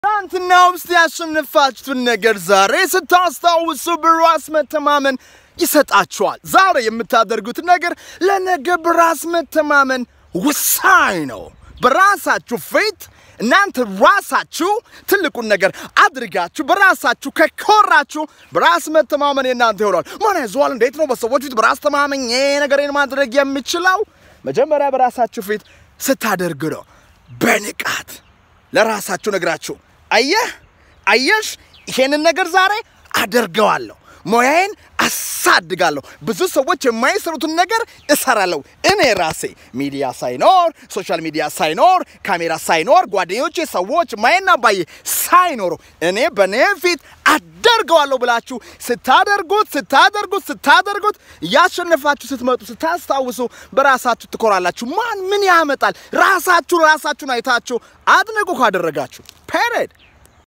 ትናንትና ውስጥ ያሸነፋችሁትን ነገር ዛሬ ስታስታውሱ በራስ መተማመን ይሰጣችኋል። ዛሬ የምታደርጉት ነገር ለነገ በራስ መተማመን ወሳኝ ነው። በራሳችሁ ፊት እናንተ ራሳችሁ ትልቁን ነገር አድርጋችሁ በራሳችሁ ከኮራችሁ በራስ መተማመን እናንተ ይሆናል። ማንያዘዋል እንዴት ነው በሰዎች ፊት በራስ ተማመኝ ነገርን ማድረግ የምችለው? መጀመሪያ በራሳችሁ ፊት ስታደርጉ ነው። በንቃት ለራሳችሁ ነግራችሁ አየሽ ይሄንን ነገር ዛሬ አደርገዋለሁ፣ ሞያዬን አሳድጋለሁ፣ ብዙ ሰዎች የማይሰሩትን ነገር እሰራለሁ። እኔ ራሴ ሚዲያ ሳይኖር ሶሻል ሚዲያ ሳይኖር ካሜራ ሳይኖር ጓደኞቼ ሰዎች ማየና ባየ ሳይኖሩ እኔ በኔ ፊት አደርገዋለሁ ብላችሁ ስታደርጉት ያሸነፋችሁ ስትመጡ ስታስታውሱ በራሳችሁ ትኮራላችሁ። ማን ምን ያመጣል? ራሳችሁን አይታችሁ አድንቁ ካደረጋችሁ ፔሬድ